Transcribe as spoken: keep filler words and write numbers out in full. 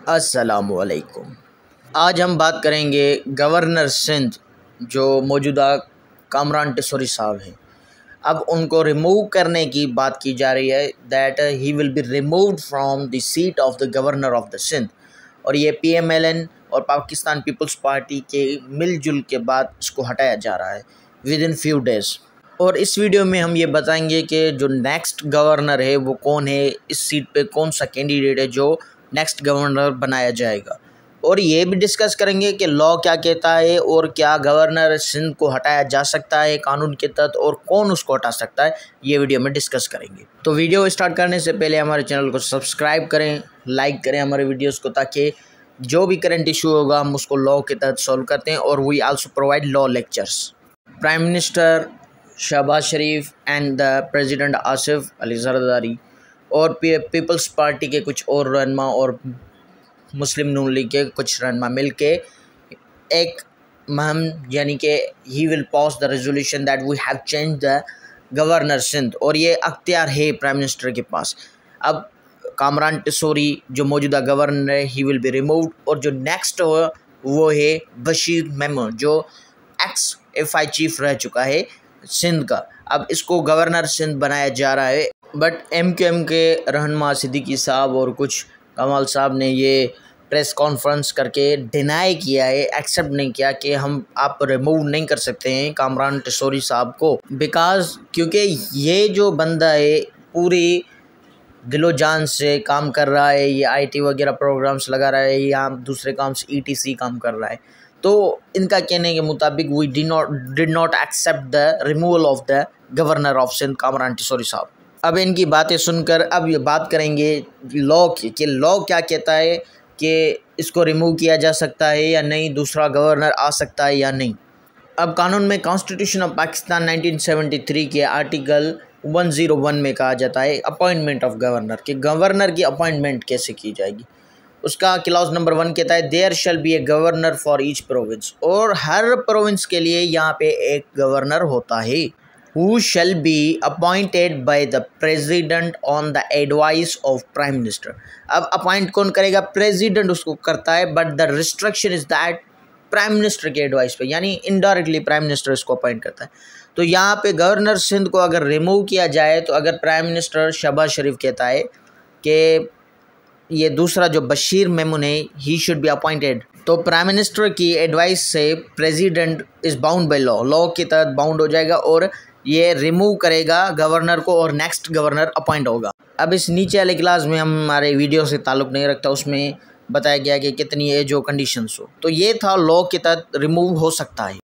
अस्सलामुअलैकुम। आज हम बात करेंगे गवर्नर सिंध जो मौजूदा कामरान टिसोरी साहब हैं। अब उनको रिमूव करने की बात की जा रही है, that he will be removed from the seat of the governor of the Sindh. और ये पी एम एल एन और पाकिस्तान पीपल्स पार्टी के मिलजुल के बाद इसको हटाया जा रहा है विद इन फ्यू डेज़। और इस वीडियो में हम ये बताएंगे कि जो नेक्स्ट गवर्नर है वो कौन है, इस सीट पे कौन सा कैंडिडेट है जो नेक्स्ट गवर्नर बनाया जाएगा। और ये भी डिस्कस करेंगे कि लॉ क्या कहता है और क्या गवर्नर सिंध को हटाया जा सकता है कानून के तहत और कौन उसको हटा सकता है, ये वीडियो में डिस्कस करेंगे। तो वीडियो स्टार्ट करने से पहले हमारे चैनल को सब्सक्राइब करें, लाइक करें हमारे वीडियोज़ को, ताकि जो भी करंट इशू होगा हम उसको लॉ के तहत सॉल्व करते हैं। और we also provide law lectures. Prime minister Shahbaz Sharif and the president Asif Ali Zardari और पीपल्स पार्टी के कुछ और रहनुमा और मुस्लिम नून लीग के कुछ रहनुमा मिल के एक महम यानी कि he will pass the resolution that we have change the governor Sindh. और ये अख्तियार है प्राइम मिनिस्टर के पास। अब कामरान टिसोरी जो मौजूदा गवर्नर है ही विल बी रिमूव्ड, और जो नेक्स्ट हो वो है बशीर मेमन जो एक्स एफ आई चीफ रह चुका है सिंध का। अब इसको गवर्नर सिंध बनाया जा रहा है, बट एम क्यू एम के रहनुमा सिद्दीकी साहब और कुछ कमाल साहब ने ये प्रेस कॉन्फ्रेंस करके डिनाई किया है, एक्सेप्ट नहीं किया कि हम आप रिमूव नहीं कर सकते हैं कामरान टिसोरी साहब को, बिकॉज क्योंकि ये जो बंदा है पूरी दिलो जान से काम कर रहा है, ये आई टी वगैरह प्रोग्राम्स लगा रहा है या दूसरे काम से ई टी सी काम कर रहा है। तो इनका कहने के मुताबिक we did not did not accept the removal of the governor of Sindh Kamran Tessori साहब। अब इनकी बातें सुनकर अब ये बात करेंगे लॉ की कि लॉ क्या कहता है कि इसको रिमूव किया जा सकता है या नहीं, दूसरा गवर्नर आ सकता है या नहीं। अब कानून में constitution of Pakistan nineteen seventy three के आर्टिकल वन ज़ीरो वन में कहा जाता है अपॉइंटमेंट ऑफ गवर्नर कि गवर्नर की अपॉइंटमेंट कैसे की जाएगी। उसका क्लॉज नंबर वन कहता है there shall be a governor for each province, और हर प्रोविंस के लिए यहाँ पे एक गवर्नर होता है। Who shall be appointed by the president on the advice of prime minister. अब अपॉइंट कौन करेगा? प्रेसिडेंट उसको करता है, but the restriction is that prime minister के एडवाइस पे, यानी इनडायरेक्टली प्राइम मिनिस्टर इसको अपॉइंट करता है। तो यहाँ पे गवर्नर सिंध को अगर रिमूव किया जाए तो अगर प्राइम मिनिस्टर शहबाज शरीफ कहता है कि ये दूसरा जो बशीर मेमन है ही शुड बी अपॉइंटेड, तो प्राइम मिनिस्टर की एडवाइस से president is bound by law, law के तहत बाउंड हो जाएगा और ये रिमूव करेगा गवर्नर को और नेक्स्ट गवर्नर अपॉइंट होगा। अब इस नीचे वाले क्लास में हम हमारे वीडियो से ताल्लुक़ नहीं रखता, उसमें बताया गया कि कितनी एज हो, कंडीशंस हो। तो ये था लॉ के तहत रिमूव हो सकता है।